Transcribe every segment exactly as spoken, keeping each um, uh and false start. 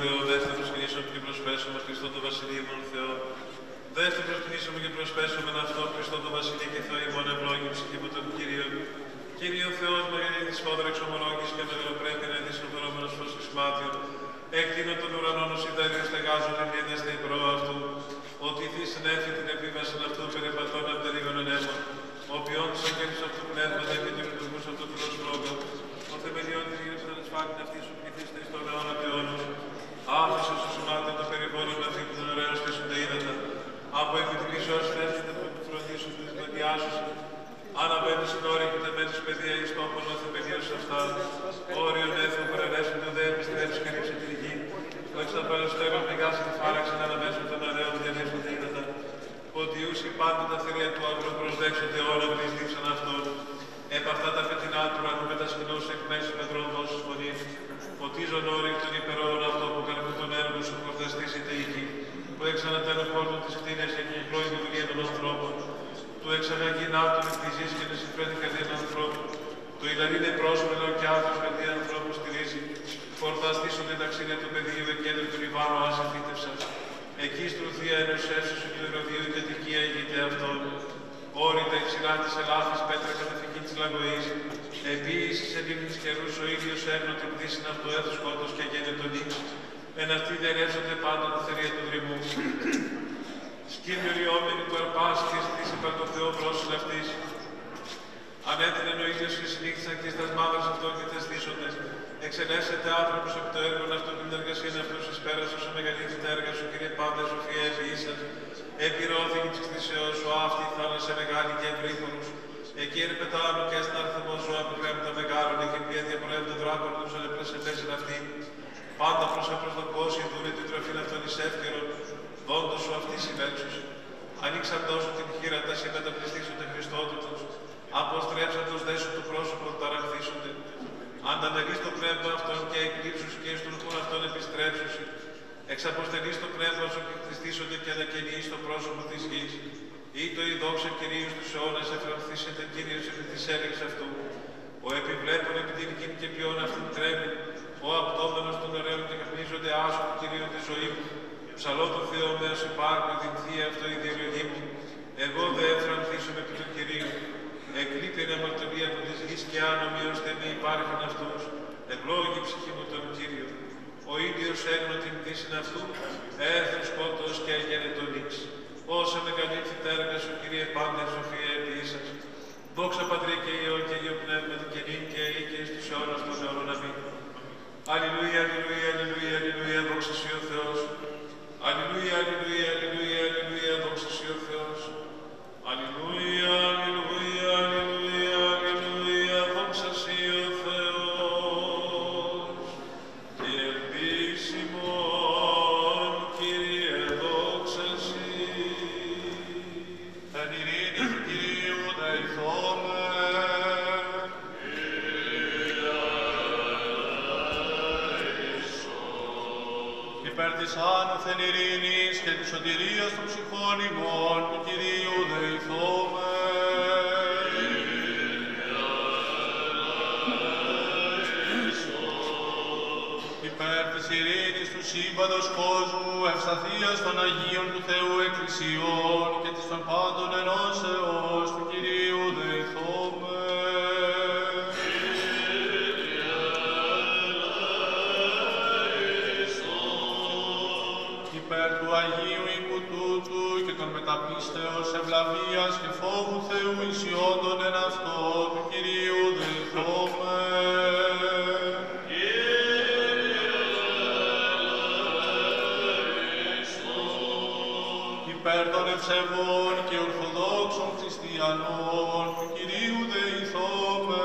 Θεό, δέστε προσκυνήσουμε και προσπέσουμε Χριστό το Βασιλείο ημών Θεό. Δέστε προσκυνήσουμε και προσπέσουμε αυτό Χριστό το Βασιλείο και Θεό ημών ευλόγη ψυχή μου τον Κύριο. Κύριο Θεός, μεγαλύτερη της φόδρα εξομολόγης και μεγαλοπρέπεια να ειδήσει ο φερόμενος φως χρησμάτιον. Έκτηνο των ουρανών ως ιδέριο στεγάζονται μνήδεστε η προώ αυτού. Ότι ηθή συνέφη την επίβαση αυτού περιπατών από τα λίγων ενέμων. Ο ποιόν της αγγέλης αυτού πνεύματα και του λειτουργούς αυτού του λόγου. Ο θεμελιών της γύρω στα σφάκτη αυτή σου πληθύστε εις τον αιώνα του αιώνος. Άφησε σου σημάδια το περιβόλιο να φύγουν των ωραίων στήσονται ύδατα. Από επιτυχήσω ως θέσετε που φροντίσουν τις γλωτιάσους. Αναβαίνουν στην όρη και τα μένεις παιδεία εις τόπον ο θεμελίος αυτά. Όριον έθνο προαιρέσουν το δε επιστρέψει και ρίψε τη γη. Το εξαπαλωστέρω πηγάσει τη φάραξη να αναβέσουν των ωραίων διαλύσουν ύδατα. Ότι ούσοι πάντα τα θηρία του αγρού προσδέξονται όλα με τις δίψαν αυτών. Επ' αυτά τα φετινά του ουρανού μετασκηνώσου εκ μέσου μετρών δώσους φωνής. Ποτίζον όροι των υπερών αυτό που καρπού των έργων σου προφταστήσετε η γη. Που εξανατέλω κόσμο της κτίνες και την πρώην δουλεία των ανθρώπων. Του εξαναγγεινά του εκ της γης και την συμφέρει καρδία των ανθρώπων. Το ηλαρίνε πρόσφερε και άθρος καρδία ανθρώπου στηρίζει. Φορταστήσονται τα ξύλια του πεδίου εκέντρου του Λιβάνου άσε φύτευσαν. Εκεί στρουθία ενός έσωσου του Ηρωδίου η κατοικία ηγείται αυτών. Όρητα υψηλά της ελάφης πέτρα καταφυγή της λαγωής. Επίηση σε λίμνη της καιρούς ο ήλιος έγνω την πτήσιν αυτού έθου σκότος και γένε τον ύξ. Εν αυτοί διαρρεύσονται πάντα τα θερία του δρυμού. Σκύλιο ριόμενοι του αρπάς και ζητήσει παρ' το Θεό πρόσουν αυτής. Ανέτεινεν ο ήλιος και συνήχθησαν και στα μαύρας αυτών και θεσδίσονται. Εξενέσετε άνθρωπος από το έργο αυτών την εργασία αυτούς εις πέρας όσο μεγαλύτερη τα έργα σου, Κύριε πάντα, σοφία επιήσας. Επιρώθηκη της κτήσεως σου αυτή η θάλασσα μεγάλη και ευρύχωρους. Εκεί ερπετάνω και έσταν αρθμό ζώα που βλέπουν τα μεγάλων, εκεί πια διαπορεύουν δράκων τους αλεπρές επέσεν αυτή. Πάντα προς απροστοκώσει δούνε την τροφήν αυτών εις εύκαιρον, δόντος σου αυτή συμβέξους. Ανοίξαν τόσο την χείρα τα σε μεταπληστήσονται Χριστότητος. Αποστρέψαντος δέσου του πρόσωπο ταραχθήσονται. Αντανελείς το πνεύμα αυτών και εκλείψους και στον χούν αυτών επιστρέψους. Εξαποστελείς το πνεύμα σου και χτιστήσονται και ανακαινείς το πρόσωπο της γης. Ή το η δόξα Κυρίου στους αιώνας εφρανθήσεται Κύριος επί της έλεξης αυτού. Ο επιβλέπων επί την γη και ποιόν αυτήν τρέμει. Ο απτόμενος των ωραίων και καπνίζονται άσου του Κυρίου τη ζωή μου. Ψαλό του Θεό μέσω υπάρχω την θεία αυτό η διαλογή μου. Εγώ δε εφρανθήσομαι επί του Κυρίου. Εκλείπει η αμαρτωλία από της γης και άνομοι ώστε μη υπάρχουν αυτούς. Ευλόγη ψυχή μου τον Κύριο. Ο ίδιος έγνω την πτήσιν αυτού, έθρος σκότος και έγενε τον ύξ. Όσα μεγαλύτερη τα έργα σου, Κύριε, πάντα σοφία επίησας. Δόξα Πατρί και Υιό και Υιό Πνεύματι και νυν και αεί και εις τους αιώνας των αιώνων. Αμήν. Αλληλούια, αλληλούια, αλληλούια, αλληλούια, δόξα Συ ο Θεός. Αλληλούια, αλληλούια, αλληλούια, αλληλούια, δόξα Συ ο Θεός. Αλληλούια, αλληλούια, αλληλούια, αλληλούια, δόξα Συ ο Θεός. Και ελπίσιμον, Κύριε, δόξα Συ. Εν ειρήνη του Κυρίου δεηθώμε. Υπέρ της άνωθεν ειρήνης και της σωτηρίας των ψυχών ημών του Κυρίου δεηθώμε. Υπέρ της ειρήνης του σύμπαντος κόσμου, ευσταθείας των Αγίων του Θεού Εκκλησιών και της των πάντων ενώσεως του Κυρίου δεηθώμε. Υπέρ του Αγίου οίκου τούτου και των μεταπίστεως ευλαβίας και φόβου Θεού ισιόντων εν αυτό του Κυρίου δεηθώμε. Υπέρ των ευσεβών και ορθοδόξων χριστιανών του Κυρίου δεηθώμε.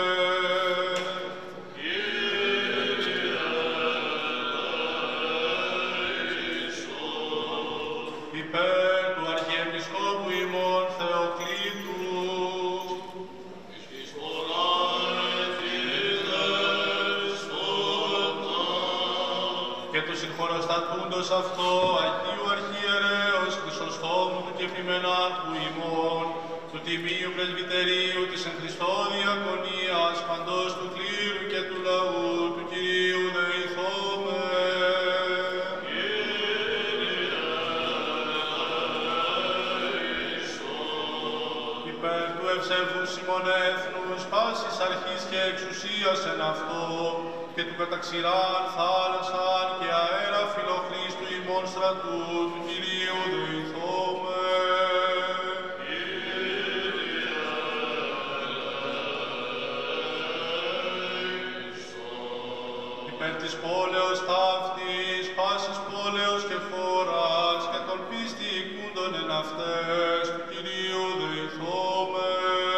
Υπέρ του Αρχιεπισκόπου ημών Θεοκλήτου και του συγχωροστατούντος αυτό Αγίου Αρχιερέως Χρυσοστόμου του κεκτημενάρχου ημών, του Τιμίου Πρεσβυτερίου της εν Χριστώ Διακονίας παντός του κλήρου και του λαού του Κυρίου δεηθώμε. υπέρ του ευσεβούς ημών έθνους, πάσης αρχής και εξουσίας εν αυτό, και του καταξηράν θάλασσαν και αέρα φιλοχρίστου ημών στρατού, του Κυρίου δεηθώμε. Υπέρ της πόλεως ταύτης, πάσης πόλεως και φόρας, και των πίστη οικούντων εν αυτές, του Κυρίου δεηθώμε.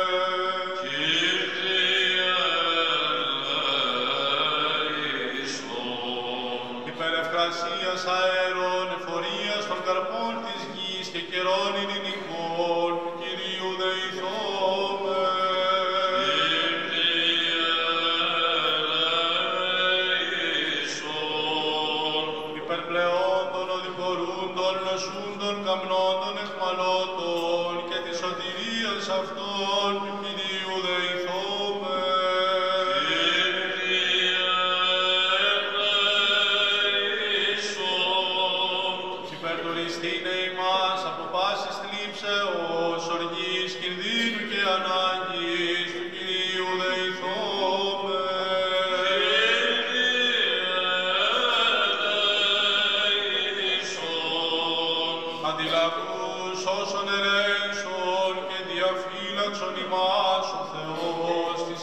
Υπέρ ευκρασίας αέρων, εφορίας των καρπών της γης και καιρών ειρηνικών, του Κυρίου δεηθώμε. Υπερπλεόντων, οδηπορούντων, νοσούντων, καμνόντων, εχμαλώτων και της σωτηρίας αυτών, του Κυρίου δεηθώμε. Υπερτουριστήνε ημάς από πάσης θλίψεως, οργής, κινδύνου και ανάγκης, του Κυρίου δεηθώμε. Αντιλαβούς όσων ερέησον και διαφύλαξον ημάς ο Θεός της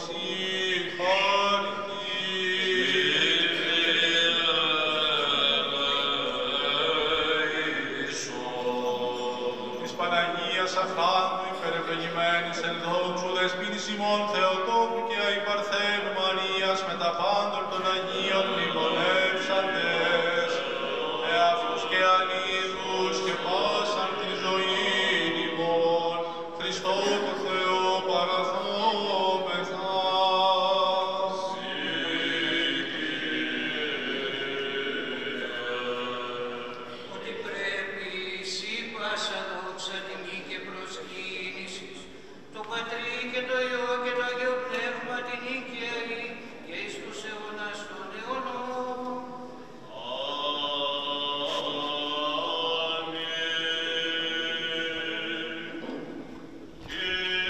της Παναγίας Αχράντου υπερευλογημένης εν δόξου δεσποίνης ημών Θεοτόκου και αϊπαρθένου Μαρίας με τα πάντων των Αγίων μνημονεύσαντες, εαυτούς και ανίδους και πάσαν τη ζωή ημών, Χριστό το Θεό παραθόμεθα. Ότι πρέπει εσύ πάσα δόξα, τιμή και προσκύνησης, το Πατρί και το Υιό και το Αγίο Πνεύμα την νίκαιη και εις τους αιώνας των αιώνων. Αμήν.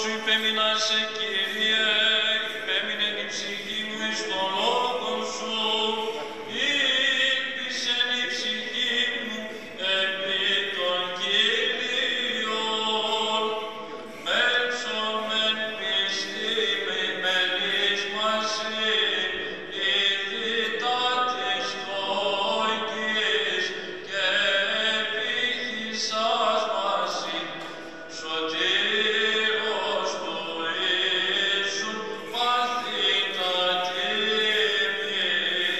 σου υπέμεινασε, Κύριε, υπέμεινε η ψυχή μου εις το λόγο σου, ήλπισε η ψυχή μου επί των Κύριων. Μέλσον μεν πίστη με ημερής μαζί, ιδρυτά της Τόικης και επίχυσας μαζί, σωτήρος του ίσουν παθήτα τίμη.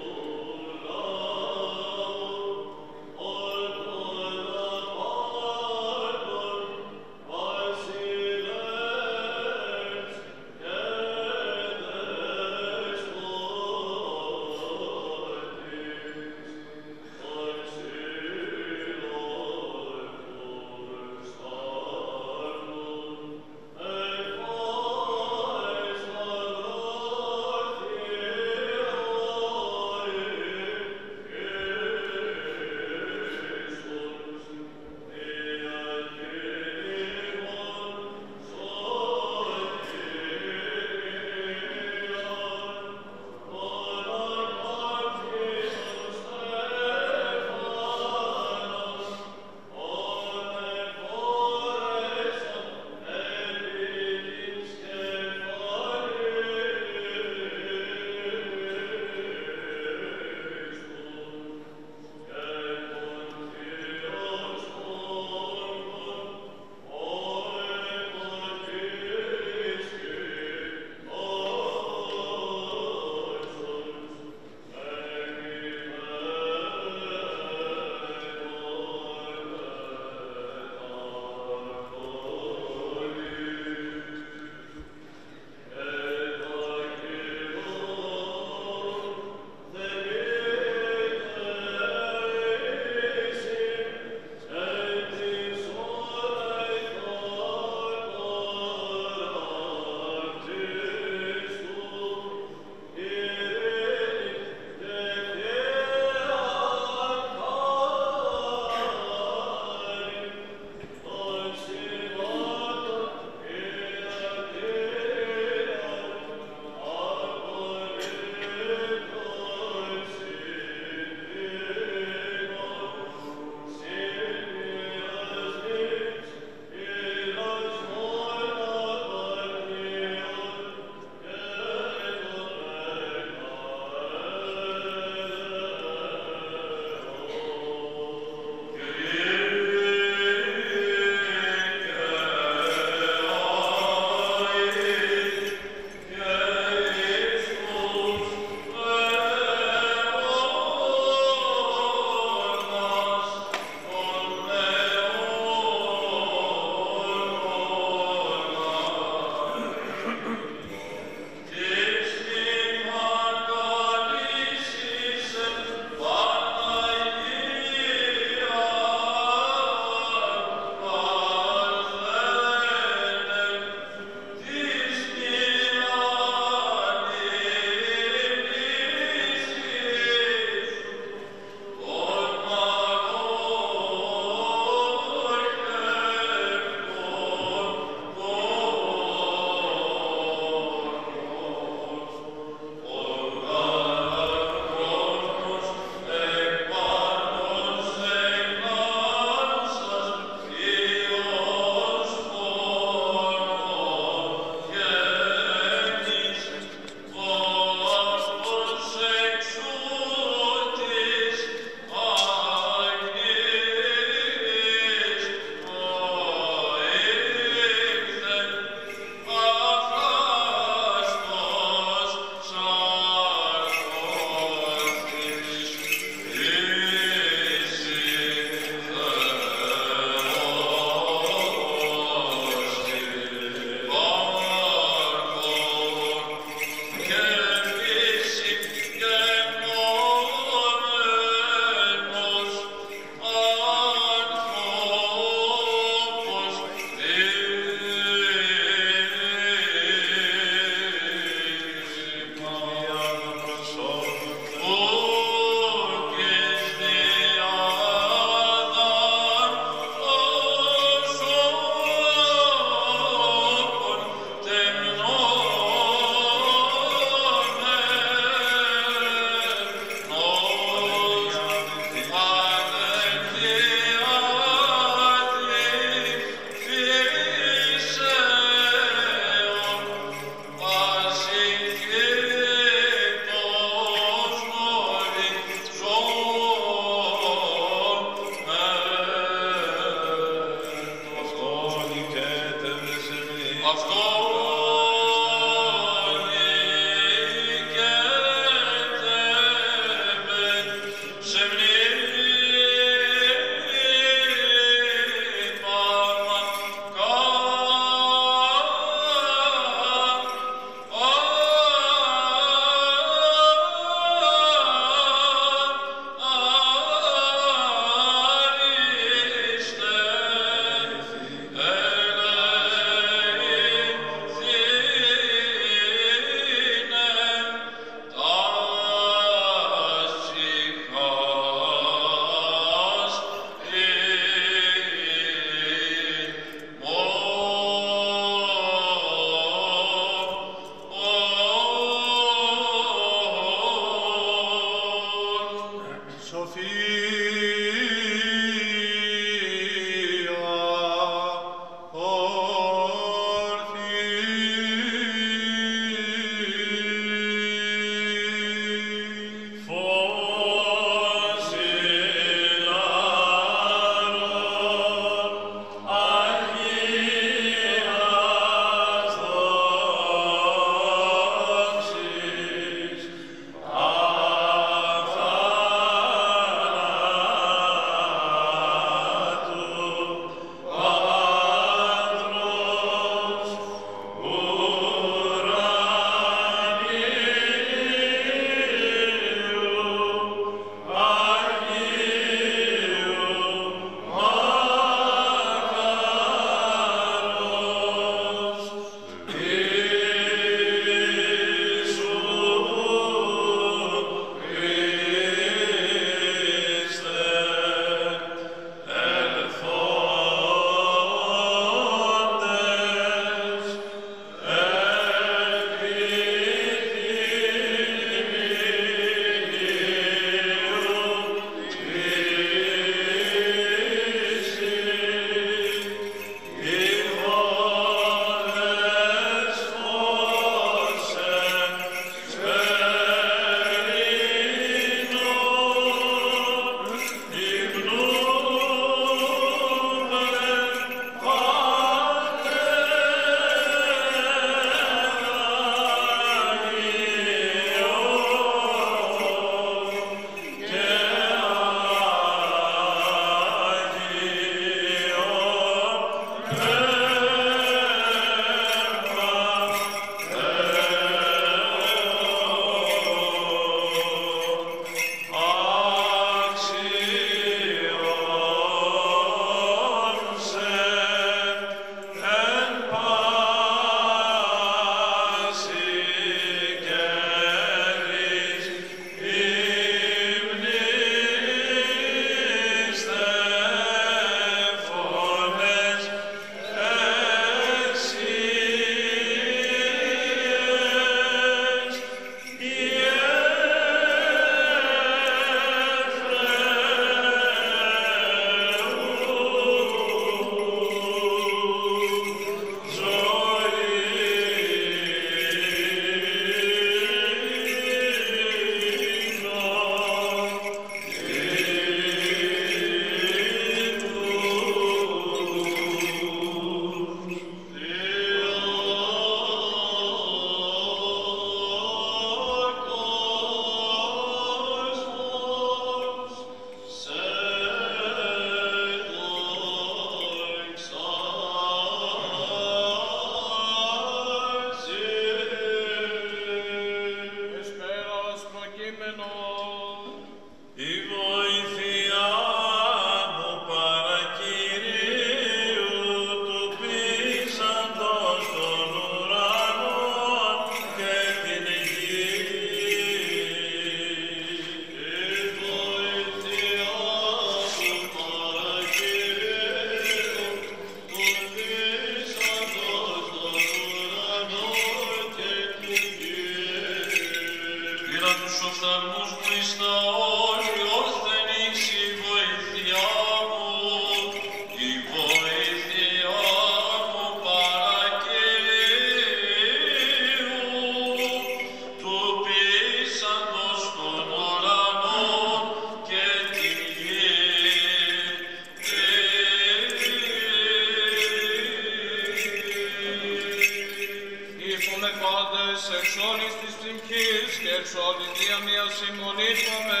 σωτηρία μία συμμονήσαμε.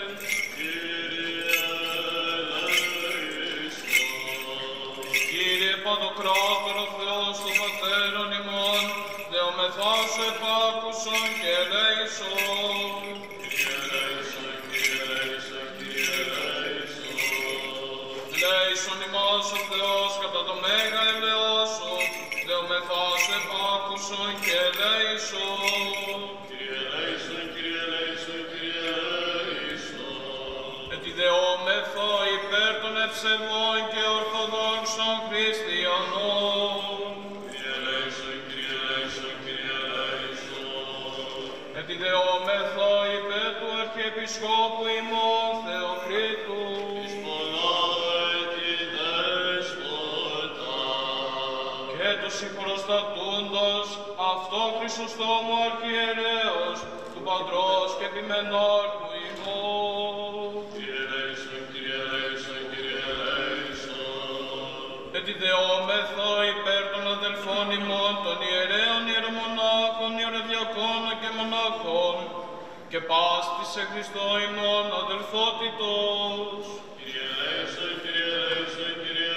Κύριε Παντοκράτορο Θεός των Πατέρων ημών, δεομεθά σου επάκουσον και ελέησον. Κύριε ελέησον, Κύριε ελέησον, Κύριε ελέησον. Ελέησον ημάς ο Θεός κατά το μέγα ελαιός σου, δεομεθά σου επάκουσον και ελέησον. Κύριε ελέησον, Κύριε ελέησον, Κύριε ελέησον. Ετιδεόμεθα υπέρ των ευσεβών και ορθοδόξων χριστιανών. Κύριε ελέησον, Κύριε ελέησον, Κύριε ελέησον. Ετιδεόμεθα υπέρ του Αρχιεπισκόπου ημών Θεοκρίτου. Εις πολλά έτη δέσποτα. Και τους υπροστατούντος αυτό Χρυσοστόμου Αρχιερέως του Παντρός και Επιμενάρχου ημών. Κύριε ελέησον, Κύριε ελέησον, Κύριε ελέησον. Ετιδεόμεθα υπέρ των αδελφών ημών των ιερέων ιερομονάχων, ιεροδιακόνων και μοναχών και πας της σε Χριστώ ημών αδελφότητος. Κύριε ελέησον, Κύριε ελέησον, Κύριε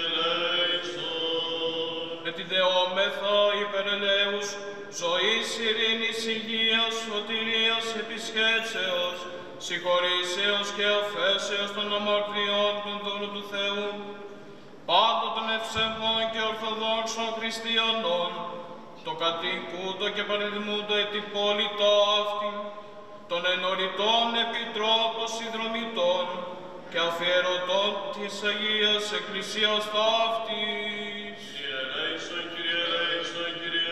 ελέησον. Ετιδεόμεθα υπέρ ελέους ζωής, ειρήνης, υγείας, σωτηρίας, επισκέψεως, συγχωρήσεως και αφέσεως των αμαρτιών των δούλων του Θεού, πάντων των ευσεβών και ορθοδόξων χριστιανών, το κατοικούντο και παρεδημούντο ετυπόλητο αυτή, των ενωριτών επιτρόπων συνδρομητών και αφιερωτών της Αγίας Εκκλησίας ταύτης. Κύριε ελέησον, Κύριε ελέησον, Κύριε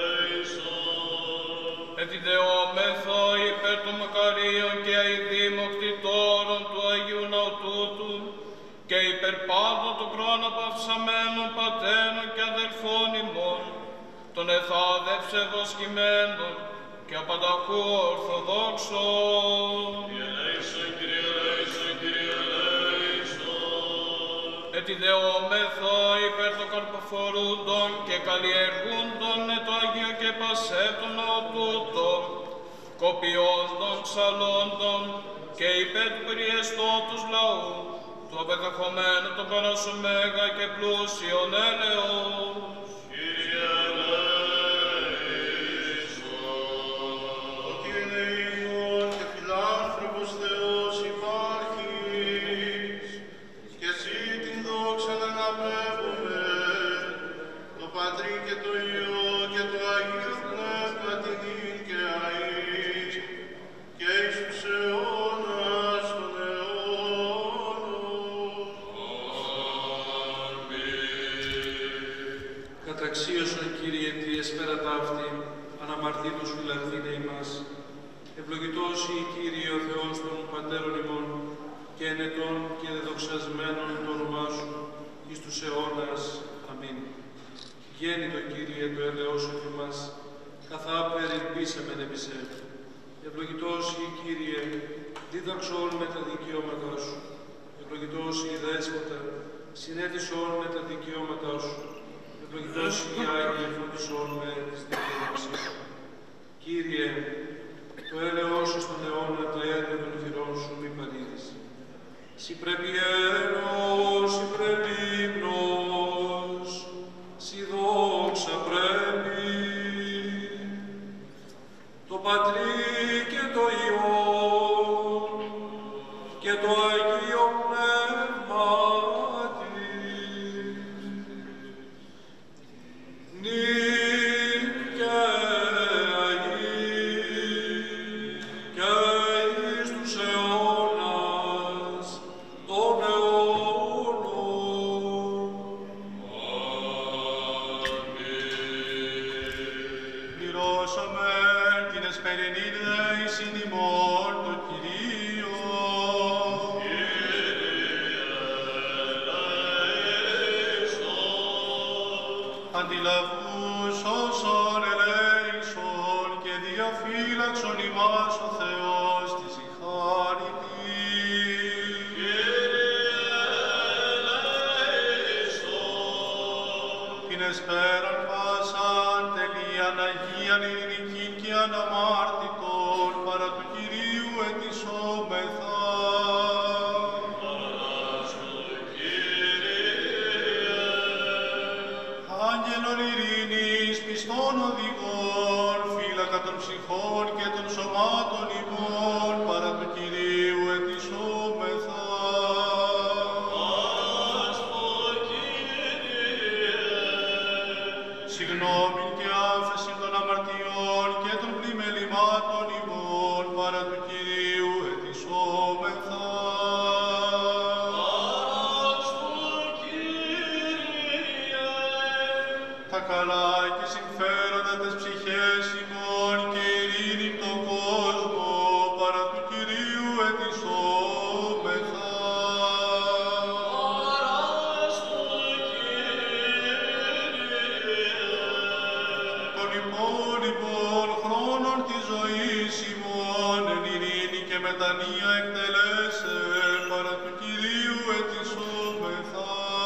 ελέησον. Ετιδεόμεθα υπέρ των μακαρίων και αηδήμων κτητόρων του Αγίου Ναού τούτου και υπέρ πάντων των κρόναπαυσαμένων πατέρων και αδελφών ημών, των εθάδευσε βοσκημένων και απανταχού ορθοδόξων. Κύριε ελέησον, Κύριε ελέησον, Κύριε ελέησον. Ετιδεόμεθα υπέρ των καρποφορούντων και καλλιεργούντων το Αγίο και πασέτων οτούτων, κοπιόντων, ψαλόντων και υπέρ του περιεστώτους λαού, του απεδεχομένου των παρασομέγα και πλούσιων έλεος. Κύριε ελέησον. Ο Κύριε ελεήμων και φιλάνθρωπος Θεός υπάρχεις, και εσύ την δόξα να αναπνεύουμε, το Πατρί και το Υιό και το Αγίο Πνεύμα την νυν και αΐ, και εις τους αιώνας των αιώνων. Καταξίωσον, Κύριε, τη εσπέρα ταύτη, αναμαρτήτως φυλαχθήνε ημάς. Ευλογητός η Κύριε ο Θεός των Πατέρων ημών, και ενετών και δεδοξασμένων το όνομά σου, εις τους αιώνας. Αμήν. Γέννητο, Κύριε, το έλεος σου ημάς, καθά περιπίσαμεν επισέ. Ευλογητός η Κύριε, δίδαξον με τα δικαιώματά σου. Ευλογητός η Δέσποτα, συνέτησον με τα δικαιώματά σου. Ευλογητός η Άγιε, φροντισόν με τις δικαιώματάς σου. Κύριε, το έλεος σου στον αιώνα, τα έργα των θυρών σου μη παρήδεις. Συ πρέπει έλεος, συ πρέπει ύμνος, συ δόξα πρέπει. Το Πατρί και το Υιό και το Αγίο Πνεύματι, νυν και αΐ και εις τους αιώνας των αιώνων. Πληρώσαμε την εσπερινήν δέησιν ημών το Κυρίο. Κύριε ελέησον. Αντιλαβούς όσων ελέησον και διαφύλαξον ημάς ο Θεός της η χάρητη. Κύριε ελέησον. Την εσπέραν πάσαν τελείαν Αγίαν ειρηνικήν και αναμάρτητον παρά του Κυρίου των ψυχών και των σωμάτων ημών, παρά του Κυρίου ετισόμεθα. Συγγνώμη και άφεση των αμαρτιών και των πλημελημάτων ημών, παρά του Κυρίου ετισόμεθα. Τα καλά και συμφέροντα τες ψυχές ημών και ειρήνη τον κόσμο, παρά του Κυρίου ετισόμεθα. Των υπόλοιπων χρόνων της ζωής ημών, εν ειρήνη και μετανία εκτελέσε, παρά του Κυρίου ετισόμεθα.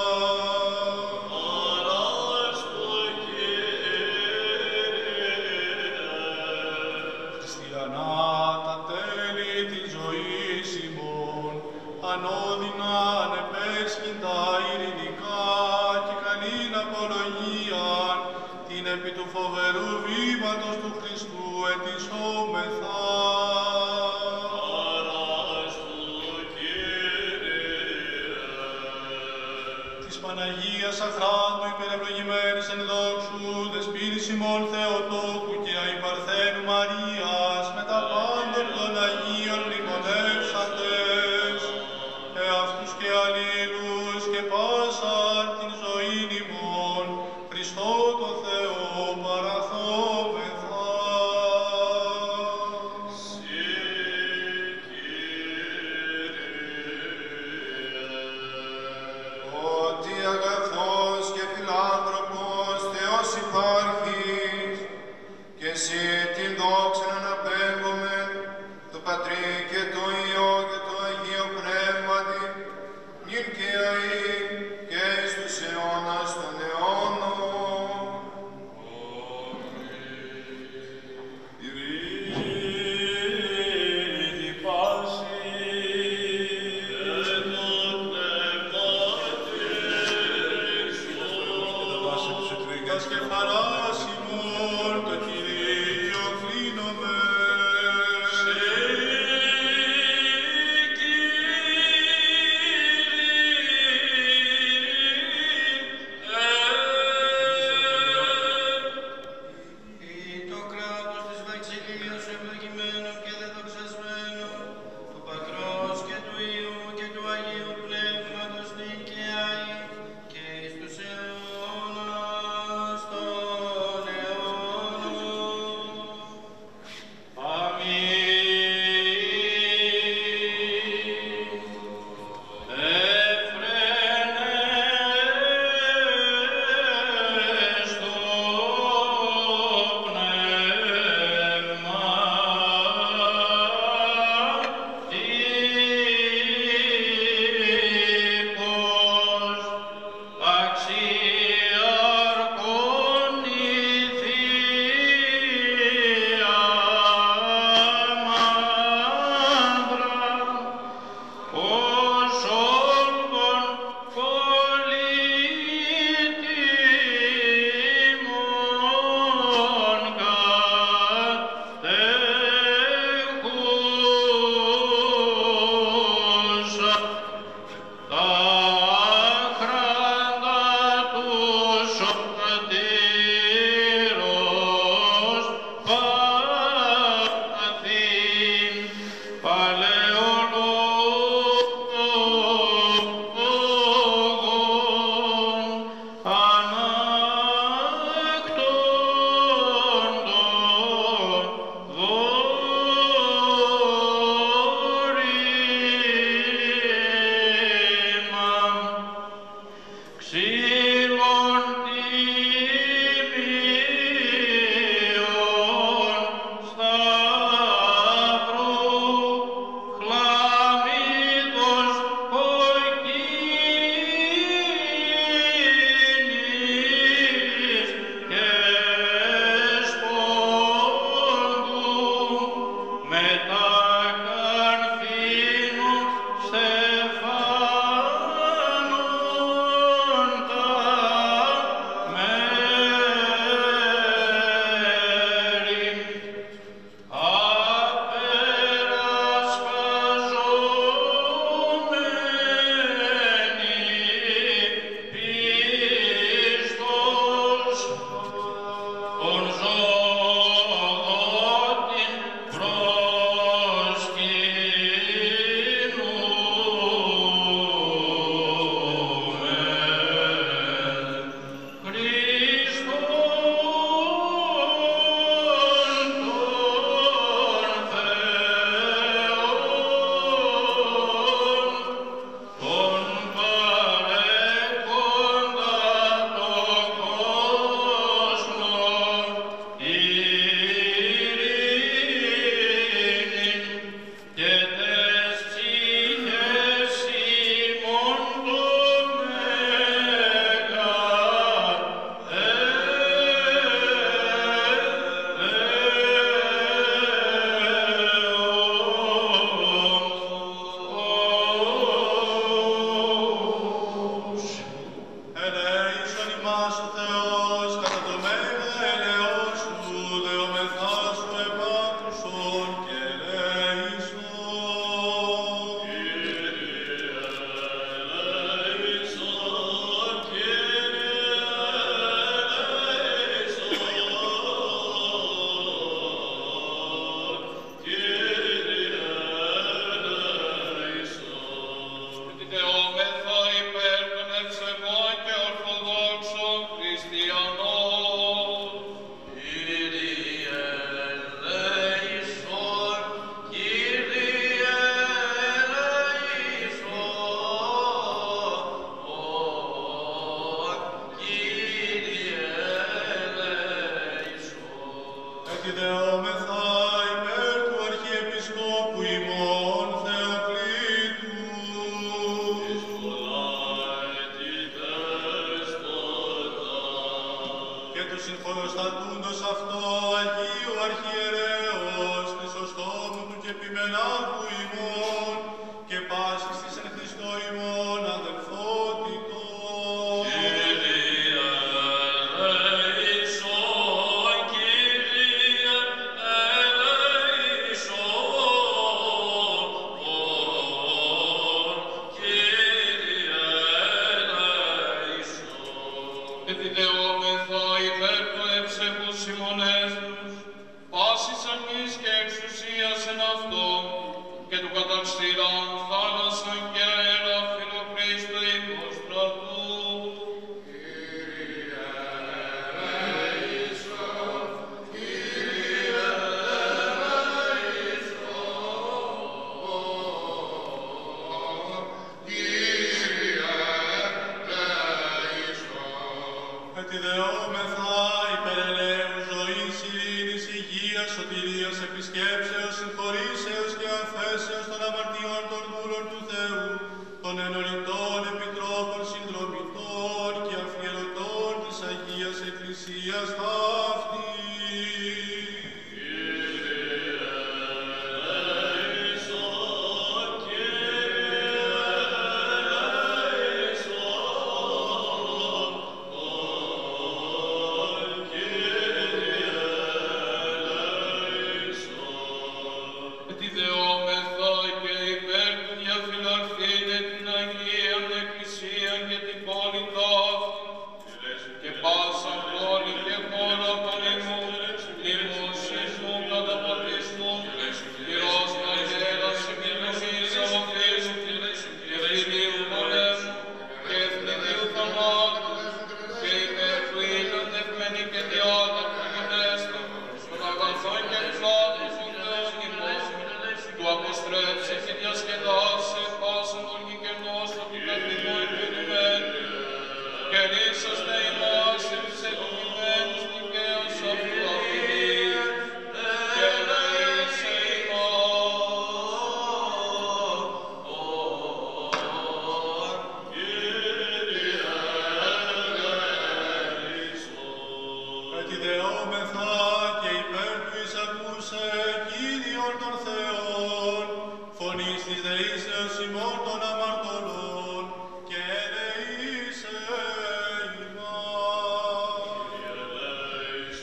Χριστιανά τα τέλη της ζωής ημών, ανώδυνα, ανεπέσχυντα, ειρηνικά και καλήν απολογίαν, την επί του φοβερού βήματος του Χριστού ετισόμεθα. Της Παναγίας Αχράντου υπερευλογημένης εν δόξου, δεσποίνης ημών Θεοτόκου και αϊπαρθένου Μαρίας, με τα πάντων των Αγίων μνημονεύσαντες, εαυτούς και αλλήλους και πάσαν την ζωήν ημών, Χριστό το Θεό παραθόμεθα. Ότι αγαθός και φιλάνθρωπος Θεός υπάρχεις, και εσύ την δόξα να αναπέμπουμε, το Πατρί και το Υιό και το Αγίο Πνεύματι, νυν και αεί και εις τους Ελέησον ημάς ο Θεός, κατά το μέγα ελεός σου, δεομεθά σου επάκουσον και ελέησον. Δεόμεθα υπέρ των ευσεβών και ορθοδόξων χριστιανών. Κύριε ελέησον, Κύριε ελέησον, Κύριε ελέησον. Εκειδεόμεθα υπέρ του Αρχιεπισκόπου ημών Θεοκλήτου και του συγχωροστατούντος αυτό Αγίου Αρχιερέως, Χρυσοστόμου του και Επιμενάρχου ημών και πάσης της εν Χριστώ ημών αδελφότητος. Κύριε ελέησον, Κύριε ελέησον, Κύριε ελέησον. Επιδεόμεθα υπέρ του ευσεβούς ημονέστους, πάσης αρνής και εξουσίας εν αυτό, και του καταξηράν θάλασσαν και αέρα φιλοκρίστου υποστρατού. Κύριε ελέησον, Κύριε ελέησον, Κύριε ελέησον. Ετιδεόμεθα υπέρ ελέου ζωής, ειρήνης, υγείας, σωτηρίας, επισκέψεως, συγχωρήσεως και αφέσεως των αμαρτιών των δούλων του Θεού, των ενωρητών επιτρόπων συνδρομητών και αφιερωτών της Αγίας Εκκλησίας αυτής. Επιδεόμεθα και υπέρ του διαφυλαχθήνε την Αγίαν Εκκλησία και την πόλη ταύτη, και πάσα πόλη και χώρα πολεμού, λιμούσισμου, καταπατισμού, πυρός αγέρας, επιλογής, αγωγής, και φιλίου πολέμου, και εθνιδίου θανάτου, και υπέρ του ήλιον ευμένη και διάδοχου γονέστου, των αγαθών και πλάτων του Θεού ημών, του αποστρέψει και διασκεδάσε πάσαν τον γηγενός του καθημού επιδημένου, και λύσαστε ημάς τους εκοιμημένους δικαίους αυτού αφιλίου, και ελέησε Ετιδεόμεθα και υπέρ του εισακούσε Κύριον των Θεών, φωνής της δεήσεως ημών των αμαρτωλών, και ελεήσε ημάς.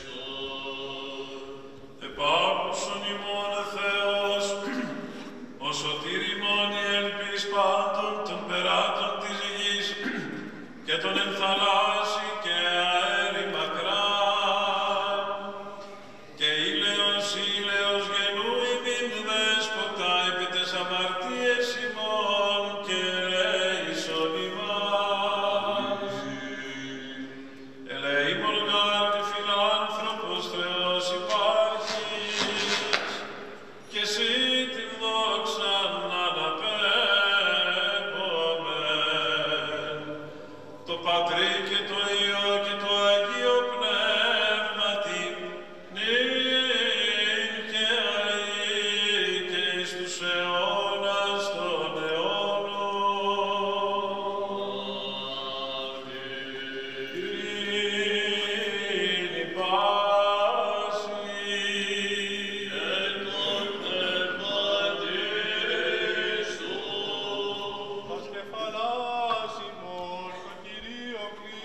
Επάκουσον ημών Θεός, ο σωτήρ ημών η ελπίς πάντων των περάτων της γης και των εν θαλάσσι και αέρι μακρά. Και ήλαιος, ήλαιος γενού ημίν δέσποτα επί τες αμαρτίες ημών και ελέησον ημάς. Ελεήμον γάρ τη φιλάνθρωπος Θεός υπάρχεις, και εσύ την δόξαν αναπέμπομεν. Το Πατρί και το Υιό και το Αγίο Πνεύματι, νυν και αεί και εις τους αιώνας των αιώνων. Ειρήνη πάση εν τον πνεύματι σου. Ας κεφαλάς ημών το Κυρίο Χριστό.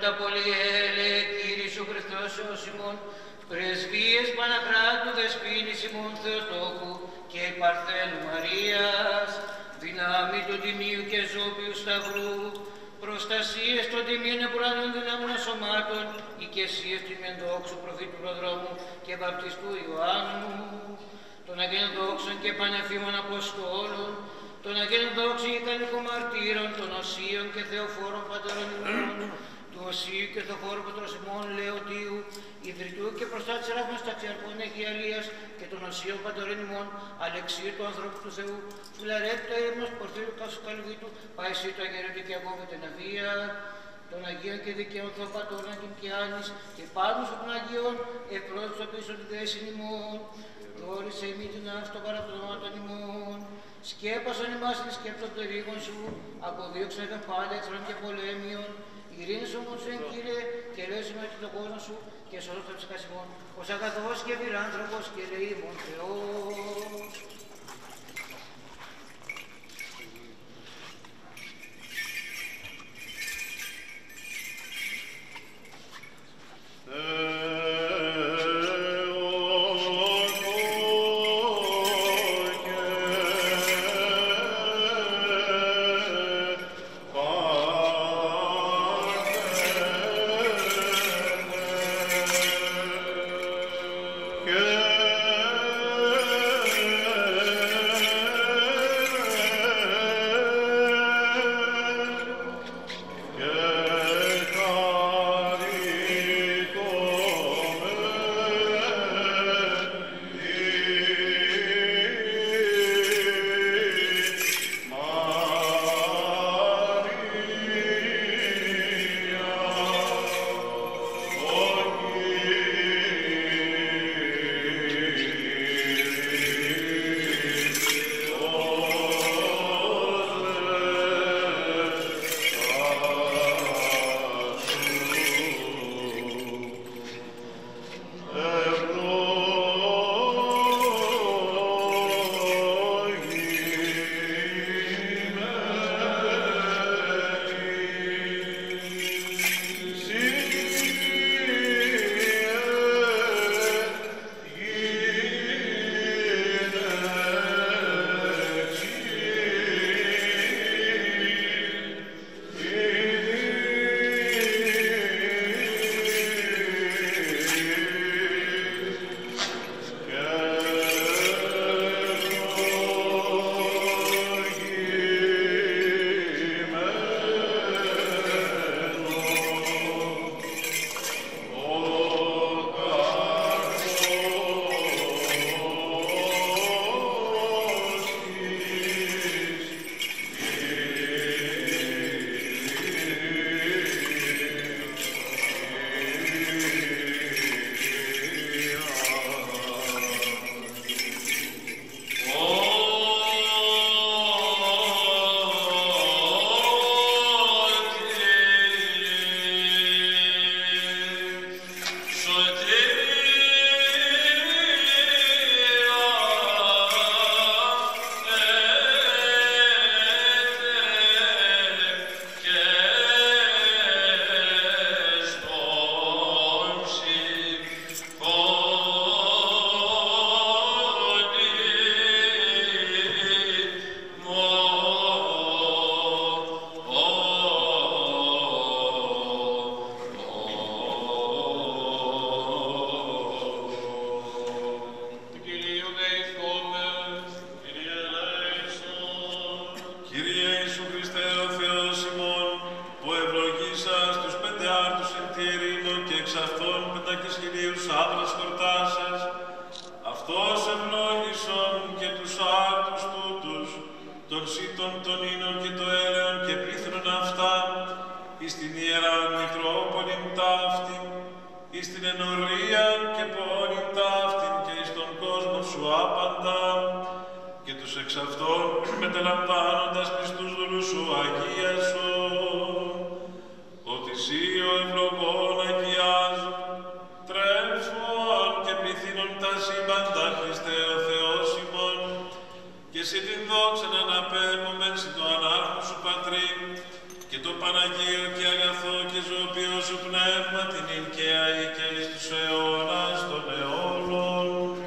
τα πολυέλε, Κύριε Σου Χριστός ως ημών, πρεσβείες Παναχράτου Δεσποίνης ημών Θεοτόκου και Παρθένου Μαρίας, δυνάμει του Τιμίου και Ζώπιου Σταυρού, προστασίες των τιμίων επουρανών δυνάμεων σωμάτων, οικεσίες του ημεντόξου προφήτου προδρόμου και βαπτιστού Ιωάννου, των Αγίων Δόξων και Πανεφήμων Αποστόλων, των Αγίων Δόξων και Κανικομαρτύρων, των Οσίων και Θεοφόρων Πατέρων ημών, του Οσίου και Θεοφόρου Πατρός ημών Λεωτίου, Ιδρυτού και προστάτης Ράφμας Ταξιαρχών Αιγιαλίας και των Οσίων Πατέρων ημών, Αλεξίου του ανθρώπου του Θεού, Φιλαρέτου του Έρημος, Πορφύρου Κασουκαλβίτου, Παϊσίου του Αγιορέτου και Ιακώβου την Αβία, των Αγίων και Δικαίων Θεοπατώρων Αγγελικιάνης και πάνω των Αγίων, ευπρόσωπος των πίσω του δέσιν ημών, δόρισε ημί την άστο παραπτωμάτων ημών, σκέπασον ημάς την σκέπτων των ρήγων σου, αποδίωξαν τον πάντα εχθρών και πολέμιων, ειρήνης όμως εν Κύριε, και λέσου με τον κόσμο σου και σώζω τα ψυχάς ημών, ως αγαθός και πυράνθρωπος και ελεήμων Θεός. Και εσύ την δόξα να αναπέμπουμε συν το ανάρχο σου Πατρί και το Παναγίο και αγαθό και ζωοποιό σου πνεύμα την ην και αεί και εις τους αιώνας των αιώνων.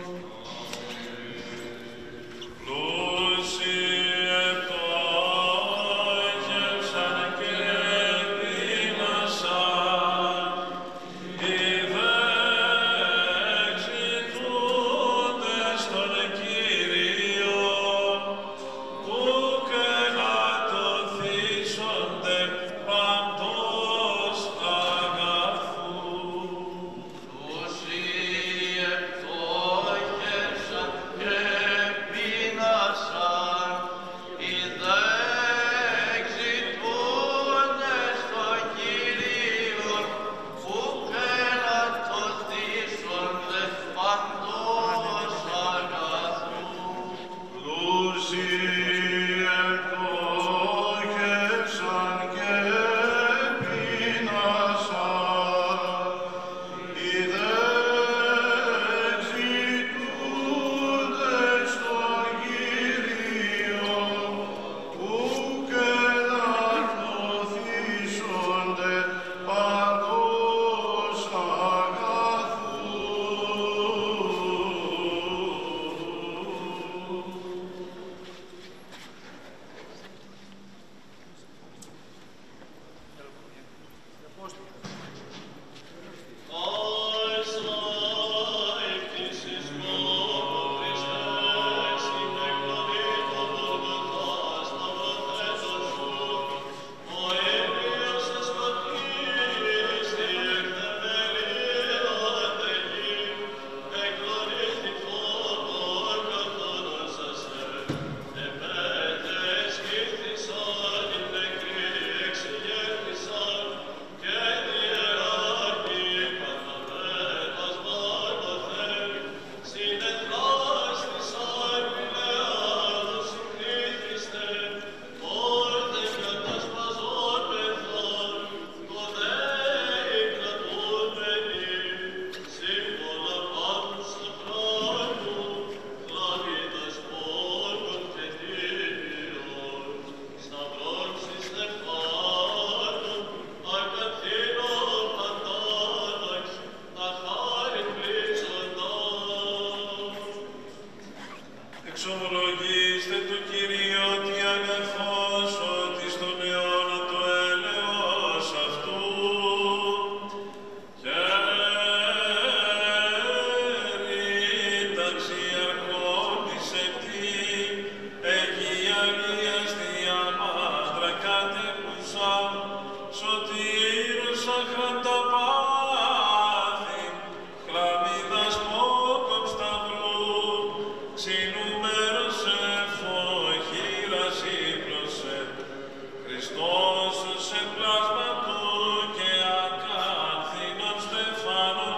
Εξομολογήστε του Κυρίου ότι αγαθός ότι στον αιώνα το έλεος αυτού και ρήταξη αρχόντης εκτή Αιγιαλίας διαμάντρα κατεκούσα σωτήρους αχραντά πάθη χλαμίδας πόκομ σταυρού ξυνούμερος εφοχήρας ύπνωσε Χριστός σε πλάσμα του και ακάνθινον στεφάνων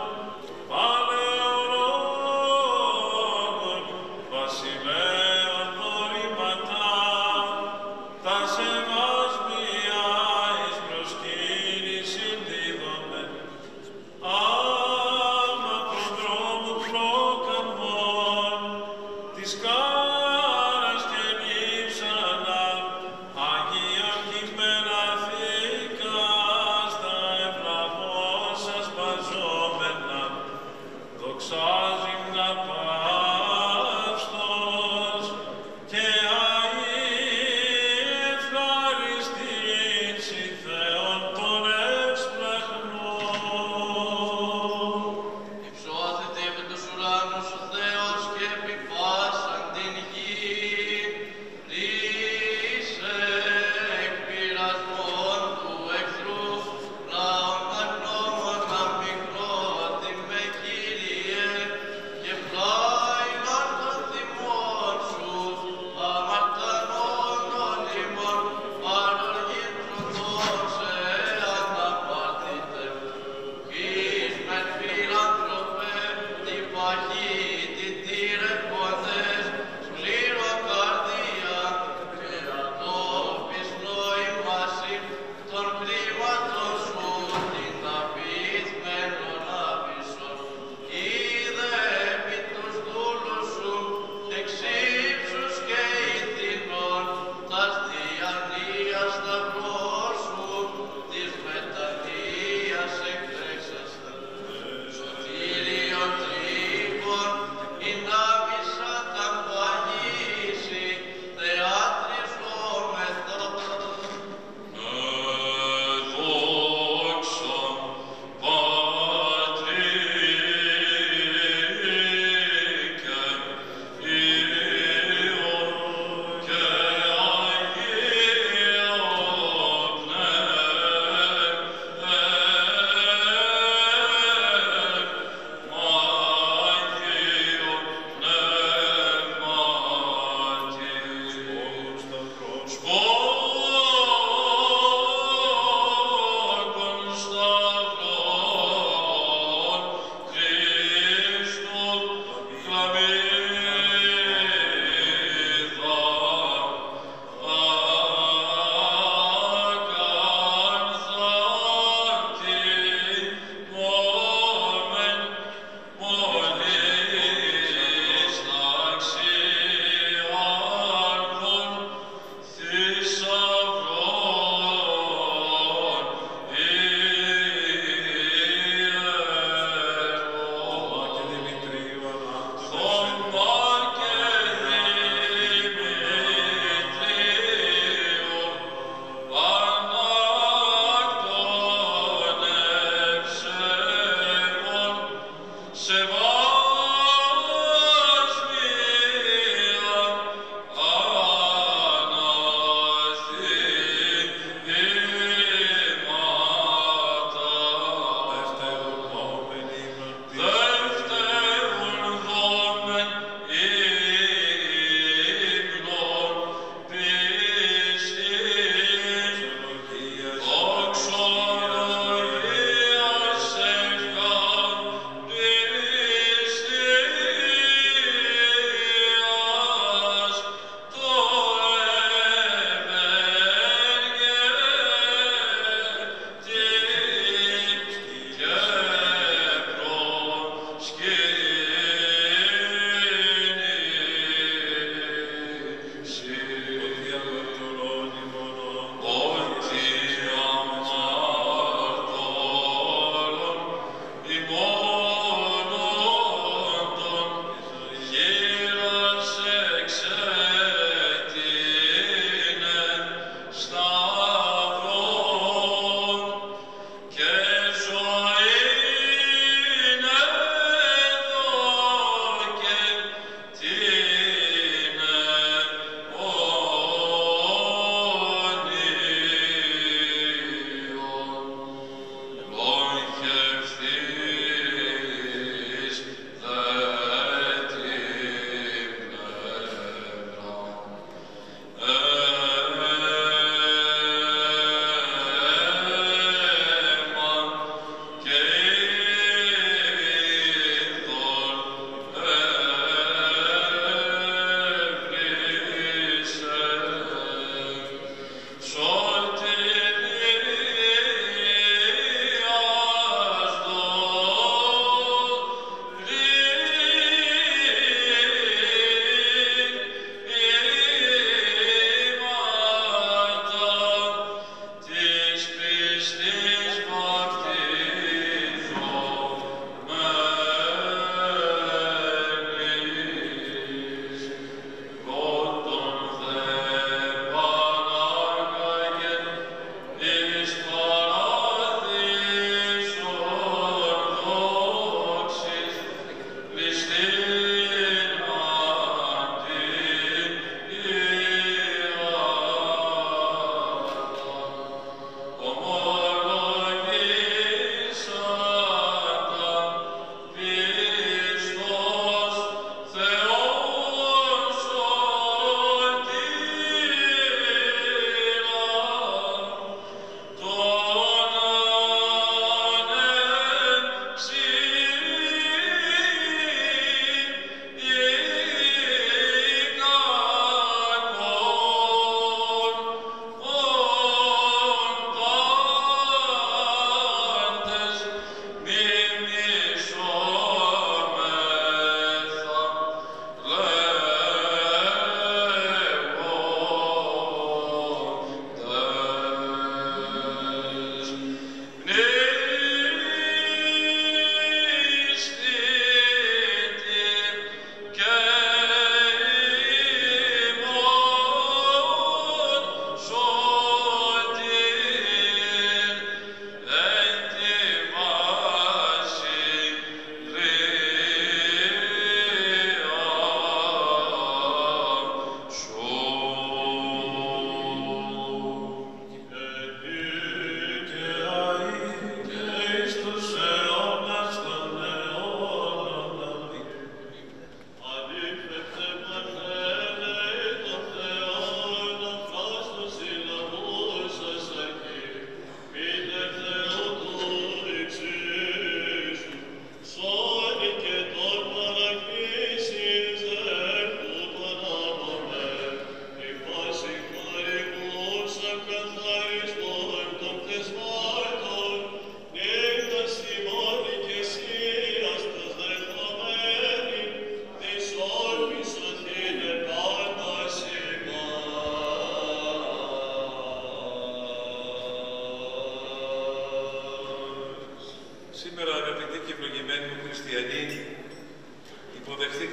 παλαιολόγων βασιλέων δωρήματα τα σεβάσμια εις προσκύνησιν δίδομεν άμα προδρόμου προκαμβών της κάρας και νύψανα Αγίων κειμένων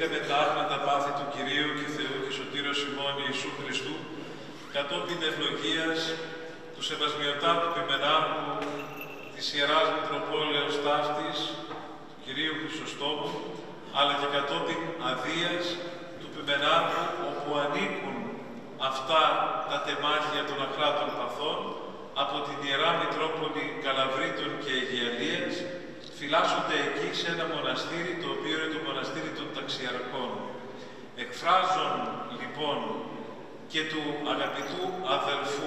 θυμηθήκαμε τα άγνατα πάθη του Κυρίου και Θεού και Σωτήρος ημών Ιησού Χριστού, κατόπιν ευλογίας του Σεβασμιωτάτου Πιμενάρχου της Ιεράς Μητροπόλεως Ταύτης, του Κυρίου Χρυσοστόμου, αλλά και κατόπιν αδείας του Πιμενάρχου, όπου ανήκουν αυτά τα τεμάχια των αχράτων παθών, από την Ιερά Μητρόπολη Καλαβρίτων και Αιγιαλίας, φυλάσσονται εκεί σε ένα μοναστήρι, το οποίο είναι το μοναστήρι των Ταξιαρχών. Εκφράζουν λοιπόν και του αγαπητού αδελφού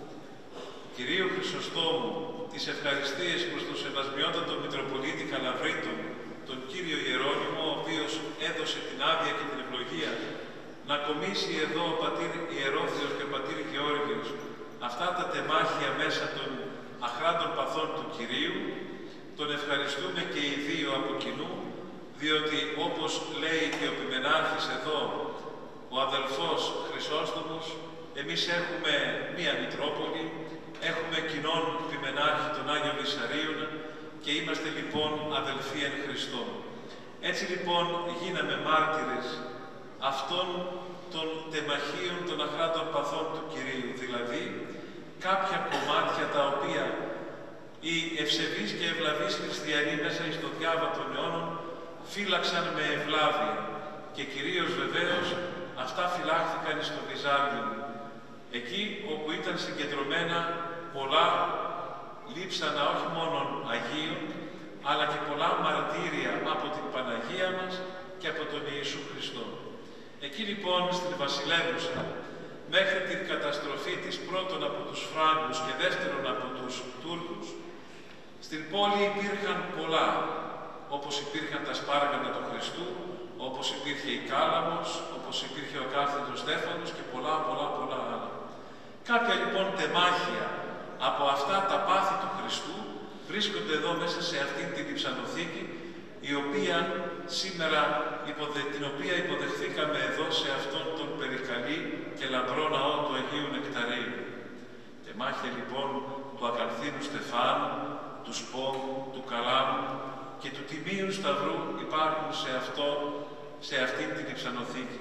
Κυρίου Χρυσοστόμου τις ευχαριστίες προς τον Σεβασμιότατο Μητροπολίτη Καλαβρίτων, τον Κύριο Ιερώνυμο, ο οποίος έδωσε την άδεια και την ευλογία να κομίσει εδώ ο πατήρ Ιερόθεος και ο πατήρ Γεώργιος αυτά τα τεμάχια μέσα των αχράντων παθών του Κυρίου. Τον ευχαριστούμε και οι δύο από κοινού, διότι όπως λέει και ο Πιμενάρχης εδώ, ο αδελφός Χρυσόστομος, εμείς έχουμε μία Μητρόπολη, έχουμε κοινόν Πιμενάρχη τον Άγιο Βυσαρίων και είμαστε λοιπόν αδελφοί εν Χριστώ. Έτσι λοιπόν γίναμε μάρτυρες αυτών των τεμαχίων των αχράντων παθών του Κυρίου, δηλαδή κάποια κομμάτια τα οποία οι ευσεβείς και ευλαβείς χριστιανοί μέσα εις το διάβα των αιώνων φύλαξαν με ευλάβεια και κυρίως βεβαίως αυτά φυλάχθηκαν στο Βυζάντιο. Εκεί όπου ήταν συγκεντρωμένα πολλά λείψανα όχι μόνο Αγίων, αλλά και πολλά μαρτύρια από την Παναγία μας και από τον Ιησού Χριστό. Εκεί λοιπόν στην Βασιλεύουσα, μέχρι την καταστροφή της πρώτον από τους Φράγκους και δεύτερον από τους Τούρκους, στην πόλη υπήρχαν πολλά, όπως υπήρχαν τα σπάργανα του Χριστού, όπως υπήρχε η Κάλαμος, όπως υπήρχε ο Κάρθεντος Στέφανος και πολλά, πολλά, πολλά άλλα. Κάποια λοιπόν τεμάχια από αυτά τα πάθη του Χριστού βρίσκονται εδώ μέσα σε αυτήν την υψανοθήκη, η οποία σήμερα, την οποία υποδεχθήκαμε εδώ σε αυτόν τον περικαλή και λαμπρό ναό του Αγίου Νεκταρίου. Τεμάχια λοιπόν του Ακαρθίνου Στεφάνου, του Σπόμου, του Καλάμου και του Τιμίου Σταυρού υπάρχουν σε, αυτό, σε αυτήν την υψανοθήκη.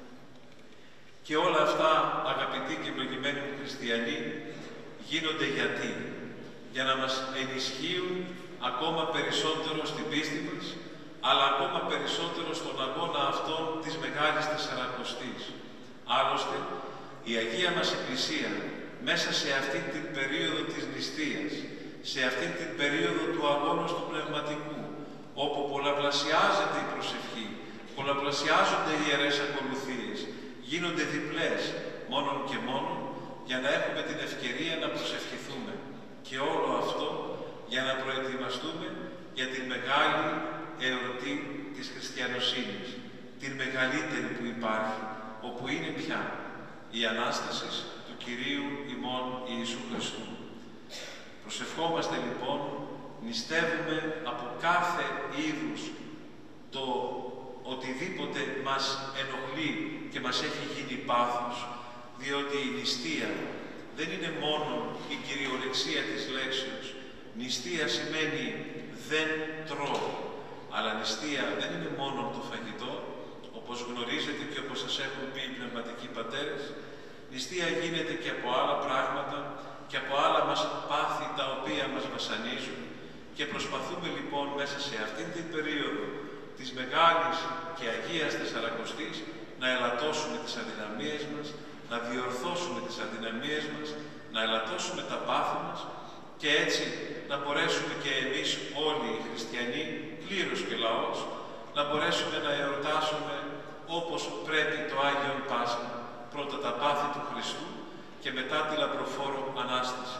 Και όλα αυτά, αγαπητοί και ευλογημένοι χριστιανοί, γίνονται γιατί? Για να μας ενισχύουν ακόμα περισσότερο στην πίστη μας, αλλά ακόμα περισσότερο στον αγώνα αυτόν της Μεγάλης Τεσσαρακοστής. Άλλωστε, η Αγία μας Εκκλησία, μέσα σε αυτή την περίοδο της νηστείας, σε αυτή την περίοδο του αγώνος του πνευματικού, όπου πολλαπλασιάζεται η προσευχή, πολλαπλασιάζονται οι ιερές ακολουθίες, γίνονται διπλές μόνον και μόνον, για να έχουμε την ευκαιρία να προσευχηθούμε. Και όλο αυτό για να προετοιμαστούμε για την μεγάλη εορτή της χριστιανοσύνης, την μεγαλύτερη που υπάρχει, όπου είναι πια η Ανάσταση του Κυρίου ημών Ιησού Χριστού. Προσευχόμαστε λοιπόν, νηστεύουμε από κάθε είδους το οτιδήποτε μας ενοχλεί και μας έχει γίνει πάθος, διότι η νηστεία δεν είναι μόνο η κυριολεξία της λέξεως. Νηστεία σημαίνει δεν τρώω, αλλά νηστεία δεν είναι μόνο το φαγητό, όπως γνωρίζετε και όπως σας έχουν πει οι πνευματικοί πατέρες. Νηστεία γίνεται και από άλλα πράγματα και από άλλα μας πάθη τα οποία μας βασανίζουν και προσπαθούμε λοιπόν μέσα σε αυτήν την περίοδο της Μεγάλης και Αγίας Τεσσαρακοστής να ελαττώσουμε τις αδυναμίες μας, να διορθώσουμε τις αδυναμίες μας, να ελαττώσουμε τα πάθη μας και έτσι να μπορέσουμε και εμείς όλοι οι χριστιανοί, κλήρος και λαός, να μπορέσουμε να εορτάσουμε όπως πρέπει το Άγιον Πάσχα, πρώτα τα πάθη του Χριστού και μετά τη λαμπροφόρο Ανάσταση.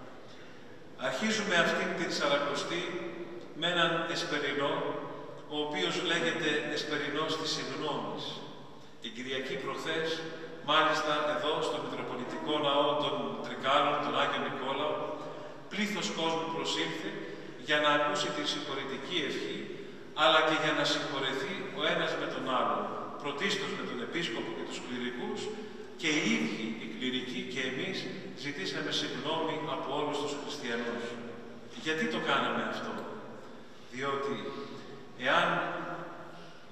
Αρχίζουμε αυτήν την Σαρακοστή με έναν εσπερινό, ο οποίος λέγεται εσπερινός της συγγνώμης. Την Κυριακή προχθές, μάλιστα εδώ στο Μητροπολιτικό Ναό των Τρικάλων, τον Άγιο Νικόλαο, πλήθος κόσμου προσήλθε για να ακούσει τη συγχωρητική ευχή, αλλά και για να συγχωρεθεί ο ένας με τον άλλον, πρωτίστως με τον Επίσκοπο και τους κληρικούς, και οι ίδιοι οι κληρικοί και εμείς ζητήσαμε συγγνώμη από όλους τους χριστιανούς. Γιατί το κάναμε αυτό? Διότι εάν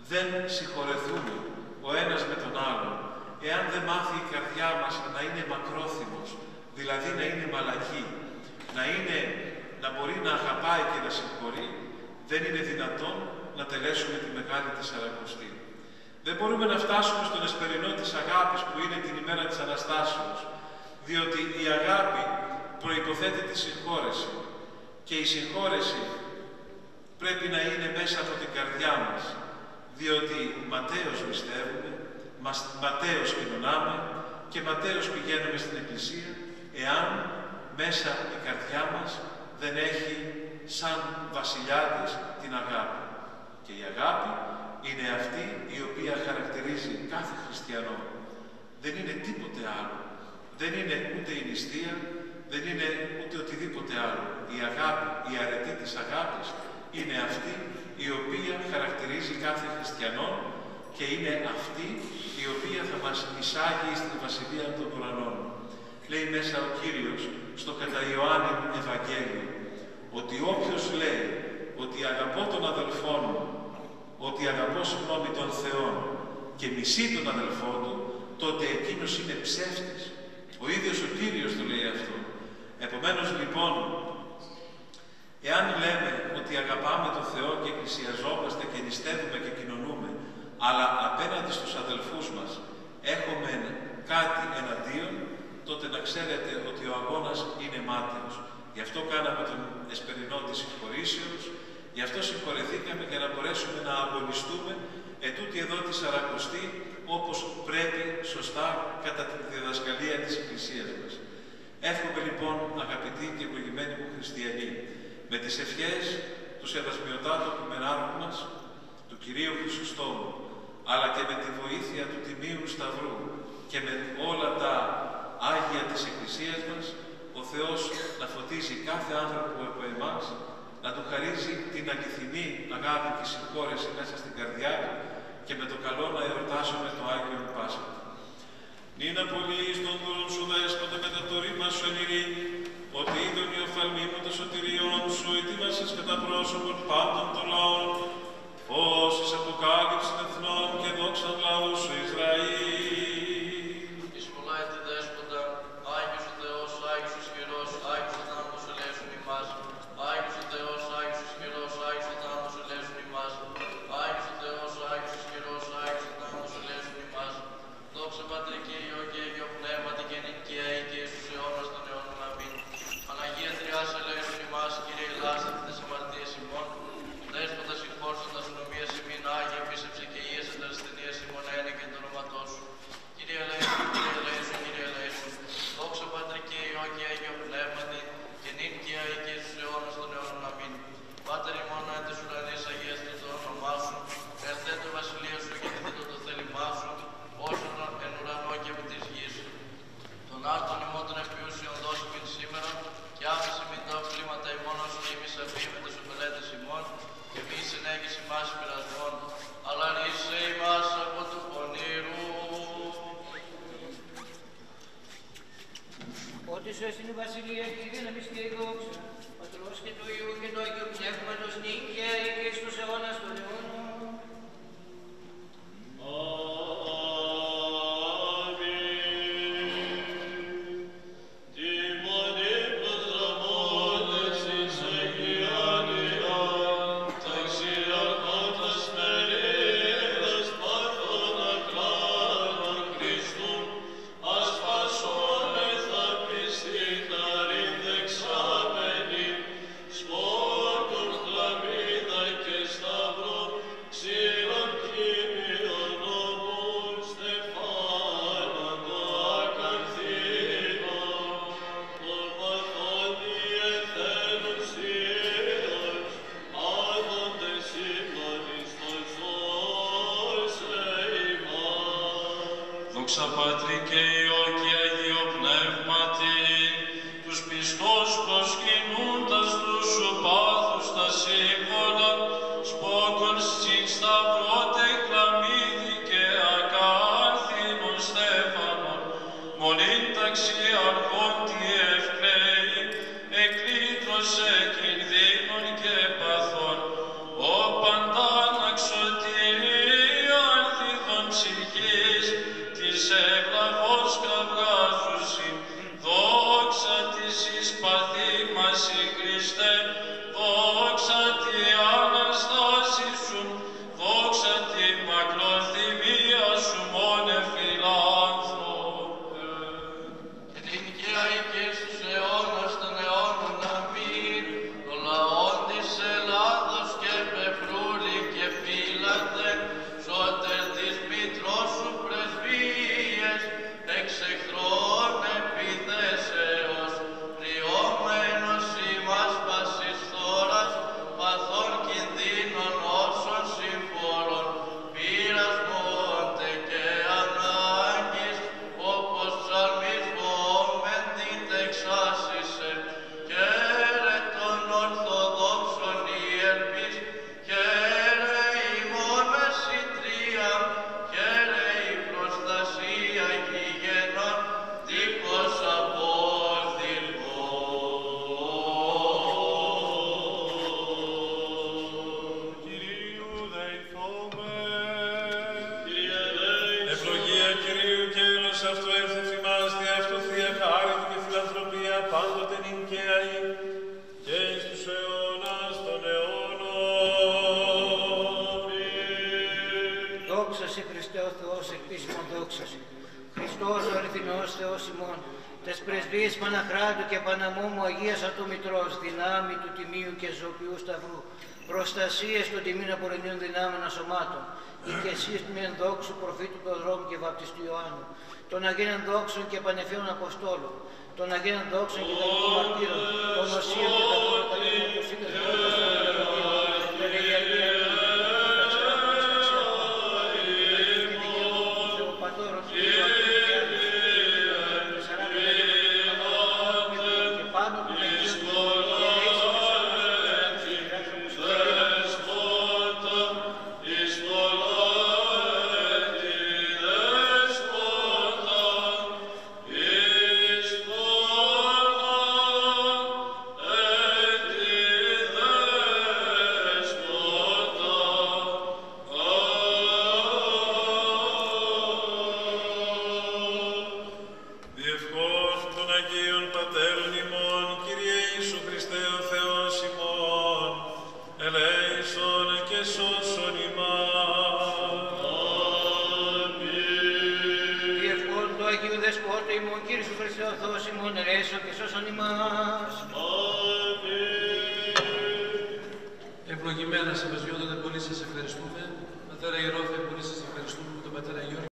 δεν συγχωρεθούμε ο ένας με τον άλλον, εάν δεν μάθει η καρδιά μας να είναι μακρόθυμος, δηλαδή να είναι μαλακή, να, είναι, να μπορεί να αγαπάει και να συγχωρεί, δεν είναι δυνατόν να τελέσουμε τη Μεγάλη Τεσσαρακοστή. Δεν μπορούμε να φτάσουμε στον εσπερινό της αγάπης που είναι την ημέρα της Αναστάσεως, διότι η αγάπη προϋποθέτει τη συγχώρεση και η συγχώρεση πρέπει να είναι μέσα από την καρδιά μας, διότι ματέως πιστεύουμε, ματέως κοινωνάμε και ματέως πηγαίνουμε στην Εκκλησία, εάν μέσα η καρδιά μας δεν έχει σαν βασιλιά της την αγάπη. Και η αγάπη είναι αυτή η οποία χαρακτηρίζει κάθε χριστιανό. Δεν είναι τίποτε άλλο. Δεν είναι ούτε η νηστεία, δεν είναι ούτε οτιδήποτε άλλο. Η αγάπη, η αρετή της αγάπης είναι αυτή η οποία χαρακτηρίζει κάθε χριστιανό και είναι αυτή η οποία θα μας εισάγει στην Βασιλεία των Ουρανών. Λέει μέσα ο Κύριος στο κατά Ιωάννη Ευαγγέλιο ότι όποιος λέει ότι αγαπώ τον αδελφό μου, ότι αγαπώ συγγνώμη τον Θεό και μισεί τον αδελφό του, τότε εκείνος είναι ψεύτης. Ο ίδιος ο Κύριος το λέει αυτό. Επομένως λοιπόν, εάν λέμε ότι αγαπάμε τον Θεό και εκκλησιαζόμαστε και νηστεύουμε και κοινωνούμε, αλλά απέναντι στους αδελφούς μας έχουμε κάτι εναντίον, τότε να ξέρετε ότι ο αγώνας είναι μάταιος. Γι' αυτό κάναμε τον εσπερινό της συγχωρήσεως, γι' αυτό συγχωρεθήκαμε για να μπορέσουμε να αγωνιστούμε ετούτη εδώ τη Σαρακοστή όπως πρέπει σωστά κατά τη διδασκαλία της Εκκλησίας μας. Εύχομαι λοιπόν, αγαπητοί και ευλογημένοι μου χριστιανοί, με τις ευχές του Σεβασμιωτάτου Ποιμενάρχου μας, του Κυρίου Χρυσοστόμου, αλλά και με τη βοήθεια του Τιμίου Σταυρού και με όλα τα Άγια της Εκκλησίας μας, ο Θεός να φωτίζει κάθε άνθρωπο από εμάς, να του χαρίζει την αληθινή αγάπη και συγχώρεση μέσα στην καρδιά του και με το καλό να εορτάσουμε το Άγιο Πάσχα. Νίνα πολύ στον δούλον σου δέσποτε μετά το ρήμα σου εν ειρήνη, ότι είδον η οφθαλμή μου των σωτηριών σου, ετοίμασες κατά πρόσωπον πάντων των λαών, φως εις αποκάλυψη εθνών και δόξαν λαού σου Ισραήλ. Εις πολλάιτε δέσποτα, Άγιος ο Θεός, Άγιος ο ισχυρός, Άγιος ο θάνατος ελέησον ημάς. Άγιος ο Θεός, Άγιος ο ισχυρός, Άγιος ο θάνατος ελέησον ημάς. Άγιος ο Θεός, Άγιος ο ισχυρός, Άγιος ο θάνατος ελέησον ημάς. Δόξα Πατρί και Υιό και Αγίο Πνεύματι και νυν και αεί και εις τους αιώνας των αιώνων. Αμήν. Παναγία Τριάς ελέησον ημάς, Κύριε ελάσσατε τις αμαρτίες ημών. Δέσποτα συγχώρσον τα συνομίες ημίν, Άγιε επίσεψε και ίεσε τα ασθενείες ημών ένε και το όνοματό σου. Κύριε ελέησον, Κύριε ελέησον, Κύριε ελέησον. Δόξα Πατρί και Υιό και Αγίο Πνεύματι και νυν και αεί και εις τους αιώνας των αιώνων. Αμήν. Πάτερ ημών εν της ουρανής αγιαστεί το όνομά σου, ερθέ το βασιλεία σου και τιμητό το θέλημά σου, όσον εν ουρανό και επί της γης. Τον άρτον ημών των επιούσιων δώσει μην σήμερα, και άφησε μην τα οφείλματα ημών όσο και εμείς αφήνουμε τους ωφελέτες ημών, και μη συνέχιση μας πειρασμών, αλλά ρίσε ημάς από του πονήρου. Ότι σου έσυν η Βασιλεία και η δύναμις και η δόξα, Πατρός και του Υιού και του Αγίου Πνεύματος νυν και αεί και εις τους αιώνας των αιώνων. Δόξα Πατρί και Υιό και Αγίο Πνεύματι, τους πιστούς προσκυνούντας τους σου πάθους τα σύμβολα, σπόκον συν σταυρότε χλαμίδι και ακάρθινον στέφανον, μονήν ταξιαρχών τι ευκλαίει, εκλήτρωσε κινδύνων και παθών, ο παντάναξ σωτήρι. ευλαβώς κραυγάζουσι, δόξα της εις παθήμασι Χριστέ, δόξα τη Αναστάση σου, δόξα τη μακροθυμία σου μόνε φιλάνθρωπε. Και την και στους αιώνας των αιώνων αμήν, των λαών της Ελλάδος και Πεφρούλη και Φύλατε, σώτερ της μητρός σου πρεσβείες, εξ εχθρών επιθέσεως, πληώμενος ημάς πάσης θώρας, παθών κινδύνων όσων συμφόρων, πειρασμόνται και ανάγκης, όπως ψαλμισμόμεν την τεξάσισε, χαίρε των Ορθοδόξων ιερπής, χαίρε ημών μεσητρία, χαίρε η προστασία γηγενών, τύπος απόδειπων. Κυρίου δεηθώμε. Ευλογία Κυρίου και έλος αυτού έλθε θυμάς, δι' αυτού θεία χάριτο και φιλανθρωπία πάντοτε νυν και αεί, και εις τους αιώνας των αιώνων. Δόξα σε Χριστέ ο Θεός, εκπίσιμον δόξα σε. Χριστός ο αληθινός Θεός ημών, τες πρεσβείες Παναχράντου και Παναμόμου Αγίας Ατομητρός, δυνάμει του Τιμίου και Ζωοποιού Σταυρού, προστασίες των τιμήν απορρενίων δυνάμεων ασωμάτων, ηγεσίες του ενδόξου προφήτου του δρόμου και βαπτιστού Ιωάννου, των Αγίων δόξων και πανεφίων Αποστόλων, των Αγίων δόξων και των μαρτύρων, των οσίων και των προκαλήμων του σύντες των Διευχών των Αγίων Πατέρων ημών, Κύριε Ιησού Χριστέ ο Θεός ημών, ελέησον και σώσον ημάς. Διευχών του Αγίου Δεσπότου ημών, Κύριε Ιησού Χριστέ ο Θεός ημών, ελέησον και σώσον ημάς. Ευλογημένα σε βασιότατε, πολύ σας ευχαριστούμε. Πατέρα Ιερόφε, πολύ σας ευχαριστούμε με τον Πατέρα Γιώργο.